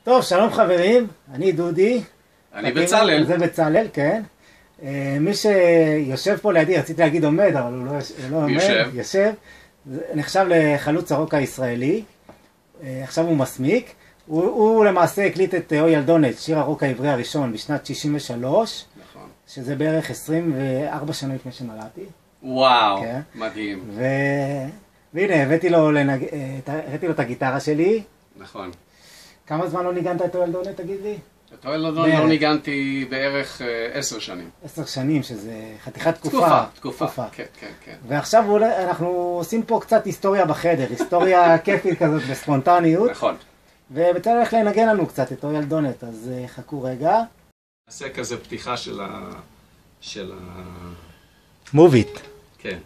טוב, שלום חברים, אני דודי. אני בצלאל. זה בצלאל, כן. מי שיושב פה לידי, רציתי להגיד עומד, אבל הוא לא עומד, יושב. נחשב לחלוץ הרוק הישראלי. עכשיו הוא מסמיק. הוא למעשה הקליט את אוי ילדונת, שיר הרוק העברי הראשון, בשנת 63. נכון. שזה בערך 24 שנה לפני שנולדתי. וואו, כן. מדהים. והנה, הבאתי לו את הגיטרה שלי. נכון. כמה זמן לא ניגנת את אוי ילדונת, תגיד לי? את אוי ילדונת לא ניגנתי בערך 10 שנים. 10 שנים, שזה חתיכת תקופה. תקופה, כן. ועכשיו אנחנו עושים פה קצת היסטוריה בחדר, היסטוריה כיפית כזאת בספונטניות. נכון. ובצלאל הולך לנגן לנו קצת את אוי ילדונת, אז חכו רגע. נעשה כזה פתיחה של ה... מוביט. כן.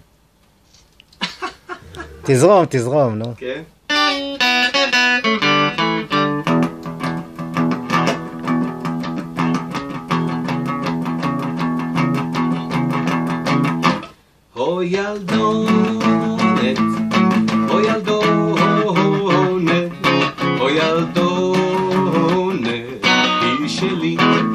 תזרום, נו. כן. אוי ילדונת, אוי ילדונת, אוי ילדונת, היא שלי.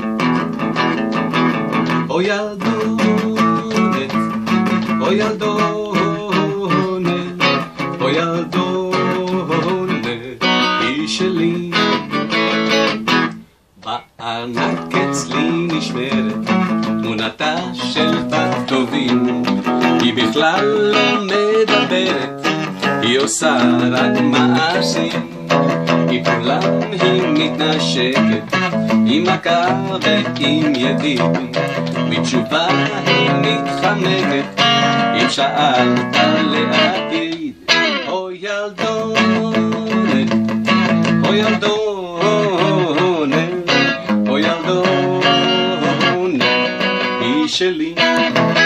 אוי ילדונת, אוי ילדונת, אוי ילדונת, היא שלי. בארנק אצלי נשמרת תמונתה של בת טובים, היא בכלל לא מדברת, היא עושה רק מעשים, היא כולם היא מתנשקת, עם מכה ועם ידיד, בתשובה היא מתחמקת, אם שאלת לעתיד. אוי ילדונת, אוי ילדונת, אוי ילדונת, היא שלי.